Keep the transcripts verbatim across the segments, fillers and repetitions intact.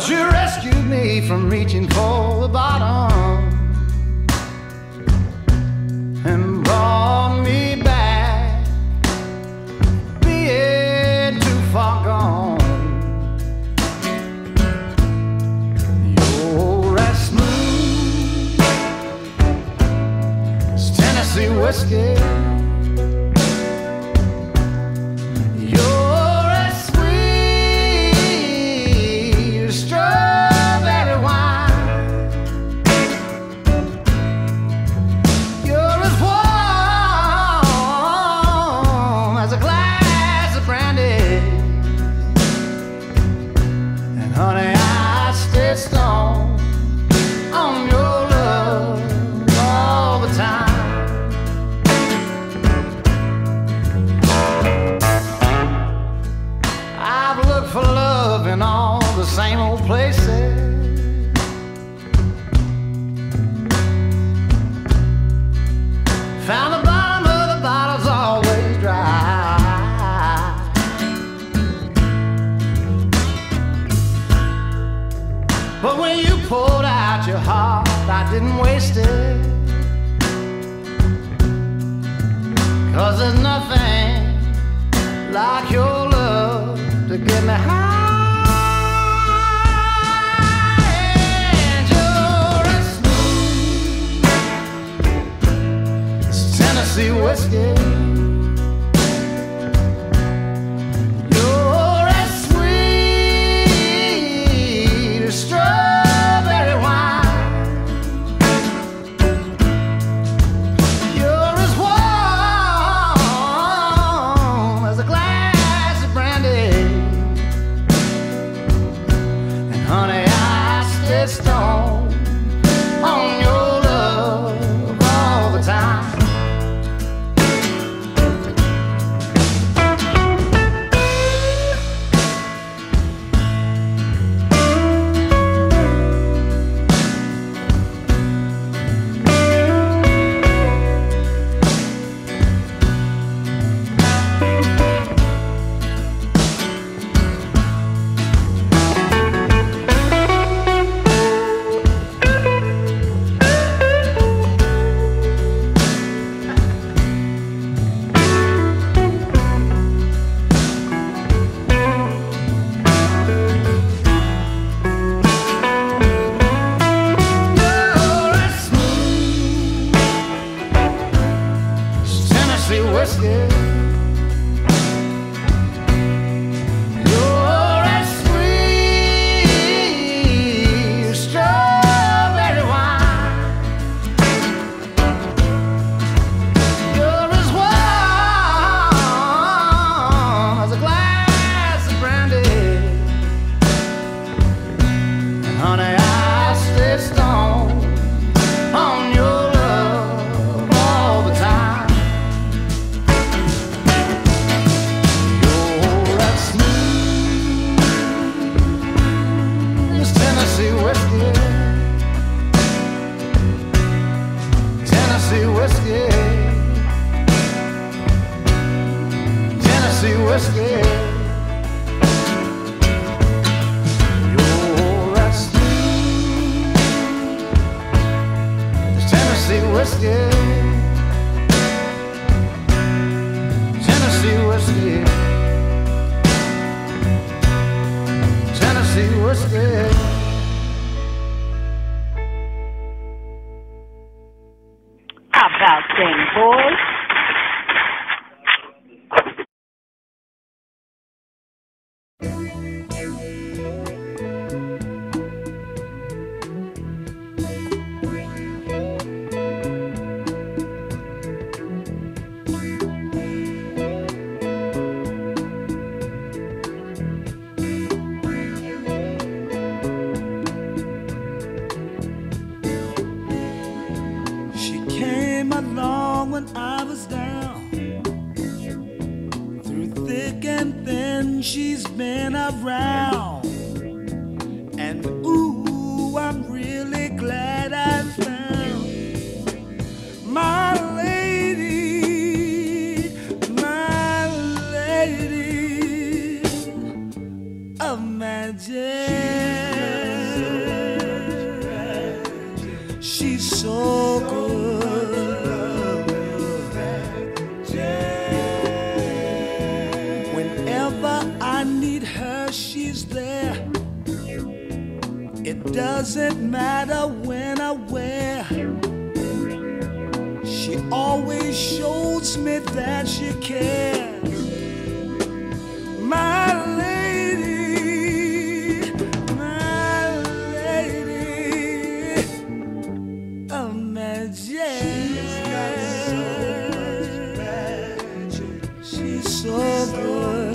she rescued me from reaching for the bottom and brought me back, being too far gone. You're as smooth as Tennessee whiskey. Honey, I stay strong on your love all the time. I've looked for love in all the same old places, found the bottom of the bottle's always dry. But when you poured out your heart, I didn't waste it, 'cause there's nothing like your love to get me high. And you're as smooth as Tennessee whiskey. Honey, I stay strong on your love all the time. Whiskey. You're as sweet as strawberry wine. You're as warm as a glass of brandy. And honey, I stay strong on your love all the time. Tennessee whiskey, Tennessee whiskey, Tennessee whiskey. You're as smooth as Tennessee whiskey, Tennessee whiskey, Tennessee whiskey. About thing, boys. Along when I was down, through thick and thin she's been around, and ooh, I'm really glad I found my lady, my lady of magic. She's so good. Whenever I need her, she's there. It doesn't matter when or where. She always shows me that she cares. My lady, my lady, oh magic. She's so good.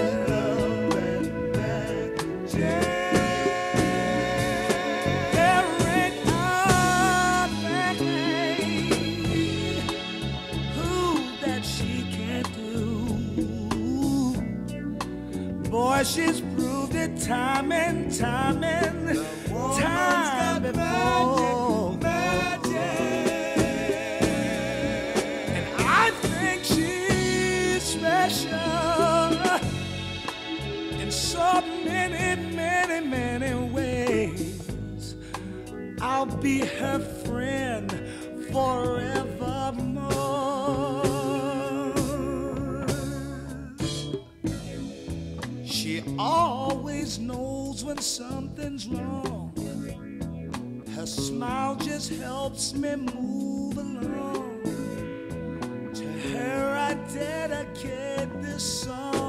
Boy, she's proved it time and time and time before. And I think she's special in so many, many, many ways. I'll be her friend forevermore. She always knows when something's wrong. Her smile just helps me move along. To her I dedicate this song.